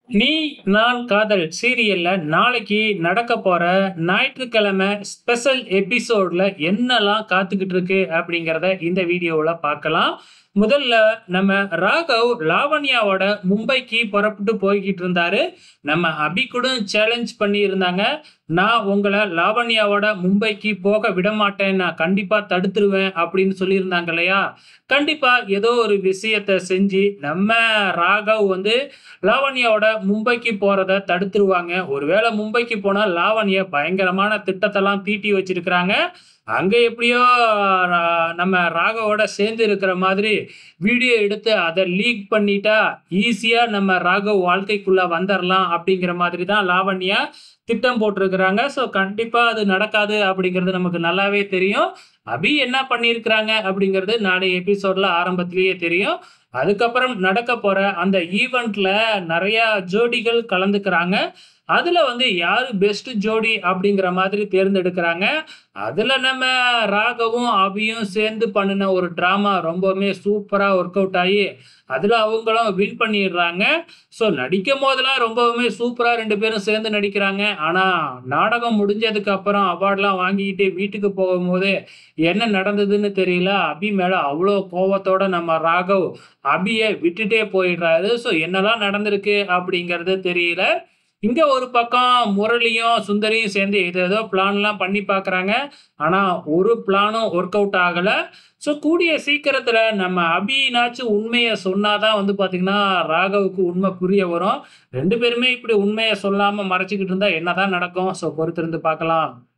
நீ நான் காதல் சீரியல்ல நாளைக்கு நடக்க போற ஞாயிற்றுக்கிழமை ஸ்பெஷல் எபிசோட்ல என்னெல்லாம் காத்துக்கிட்டு இருக்கு அப்படிங்கிறத இந்த வீடியோவில் பார்க்கலாம். முதல்ல நம்ம ராகவ் லாவண்யாவோட மும்பைக்கு புறப்பட்டு போய்கிட்டு இருந்தாரு. நம்ம அபி கூட சேலஞ்ச் பண்ணி இருந்தாங்க. நான் உங்களை லாவண்யாவோட மும்பைக்கு போக விட மாட்டேன், நான் கண்டிப்பா தடுத்துருவேன் அப்படின்னு சொல்லியிருந்தாங்க இல்லையா. கண்டிப்பா ஏதோ ஒரு விஷயத்த செஞ்சு நம்ம ராகவ் லாவண்யாவோட மும்பைக்கு போறத தடுத்துருவாங்க. ஒருவேளை மும்பைக்கு போனா லாவண்யா பயங்கரமான திட்டத்தெல்லாம் தீட்டி வச்சிருக்கிறாங்க. அங்க எப்படியோ நம்ம ராகவோட சேர்ந்து இருக்கிற மாதிரி வீடியோ எடுத்து அதை லீக் பண்ணிட்டா ஈஸியா நம்ம ராகவ் வாழ்க்கைக்குள்ள வந்துடலாம் அப்படிங்கிற மாதிரி தான் லாவண்யா திட்டம் போட்டிருக்கிறாங்க. ஸோ கண்டிப்பா அது நடக்காது அப்படிங்கிறது நமக்கு நல்லாவே தெரியும். அபி என்ன பண்ணியிருக்கிறாங்க அப்படிங்கிறது நாளைய எபிசோட்ல ஆரம்பத்திலேயே தெரியும். அதுக்கப்புறம் நடக்க போற அந்த ஈவென்ட்ல நிறைய ஜோடிகள் கலந்துக்கிறாங்க. அதுல யாரு பெஸ்ட் ஜோடி அப்படிங்கிற மாதிரி தேர்ந்தெடுக்கிறாங்க. அதுல நம்ம ராகவும் அபியும் சேர்ந்து பண்ணின ஒரு டிராமா ரொம்பவுமே சூப்பரா ஒர்க் அவுட் ஆகி அதுல அவங்களும் வின் பண்ணிடுறாங்க. ஸோ நடிக்கும் போதெல்லாம் ரொம்பவுமே சூப்பரா ரெண்டு பேரும் சேர்ந்து நடிக்கிறாங்க. ஆனா நாடகம் முடிஞ்சதுக்கு அப்புறம் அவார்ட்லாம் வாங்கிக்கிட்டு வீட்டுக்கு போகும்போது என்ன நடந்ததுன்னு தெரியல. அபி மேல அவ்வளோ கோவத்தோட நம்ம ராகவ் அபிய விட்டுட்டே போயிடுறாரு. ஸோ என்னெல்லாம் நடந்திருக்கு அப்படிங்கிறது தெரியல. இங்க ஒரு பக்கம் முரளியும் சுந்தரியும் சேர்ந்து ஏதேதோ பிளான்லாம் பண்ணி பார்க்குறாங்க. ஆனா ஒரு பிளானும் ஒர்க் அவுட் ஆகல. ஸோ கூடிய சீக்கிரத்துல நம்ம அபினாச்சும் உண்மைய சொன்னா தான் பார்த்தீங்கன்னா, ராகவுக்கு உண்மை புரிய வரும். 2 பேருமே இப்படி உண்மைய சொல்லாம மறைச்சுக்கிட்டு இருந்தா என்னதான் நடக்கும்? ஸோ பொறுத்திருந்து பார்க்கலாம்.